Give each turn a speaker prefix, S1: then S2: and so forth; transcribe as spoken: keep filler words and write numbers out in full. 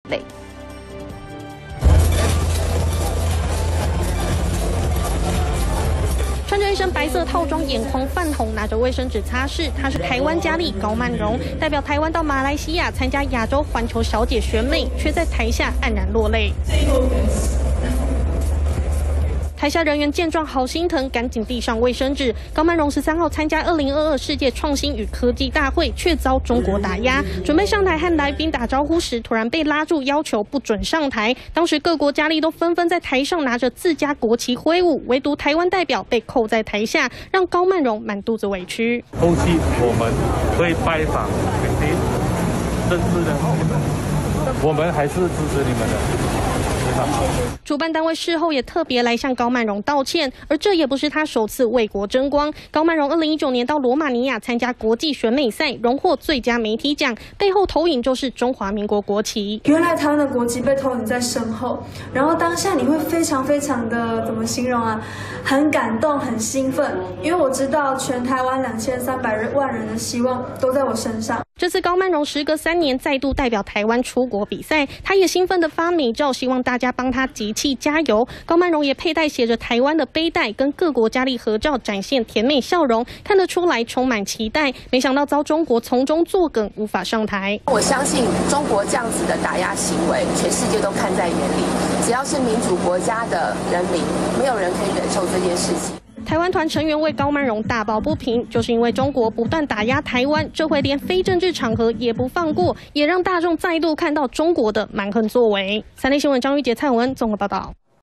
S1: 类。 穿着一身白色套装，眼眶泛红，拿着卫生纸擦拭。她是台湾佳丽高曼蓉，代表台湾到马来西亚参加亚洲环球小姐选美，却在台下黯然落泪。 台下人员见状好心疼，赶紧递上卫生纸。高曼蓉十三号参加二零二二世界创新与科技大会，却遭中国打压。准备上台和来宾打招呼时，突然被拉住，要求不准上台。当时各国佳丽都纷纷在台上拿着自家国旗挥舞，唯独台湾代表被扣在台下，让高曼蓉满肚子委屈。
S2: 后期我们会拜访肯定政治的，我们还是支持你们的。
S1: 主办单位事后也特别来向高曼蓉道歉，而这也不是他首次为国争光。高曼蓉二零一九年到罗马尼亚参加国际选美赛，荣获最佳媒体奖，背后投影就是中华民国国旗。
S3: 原来台湾的国旗被投影在身后，然后当下你会非常非常的怎么形容啊？很感动，很兴奋，因为我知道全台湾两千三百万人的希望都在我身上。
S1: 这次高曼蓉时隔三年再度代表台湾出国比赛，她也兴奋地发美照，希望大家帮她集气加油。高曼蓉也佩戴写着台湾的背带，跟各国佳丽合照，展现甜美笑容，看得出来充满期待。没想到遭中国从中作梗，无法上台。
S4: 我相信中国这样子的打压行为，全世界都看在眼里。只要是民主国家的人民，没有人可以忍受这件事情。
S1: 台湾团成员为高曼蓉大抱不平，就是因为中国不断打压台湾，这回连非政治场合也不放过，也让大众再度看到中国的蛮横作为。三立新闻张玉杰、蔡文综合报道。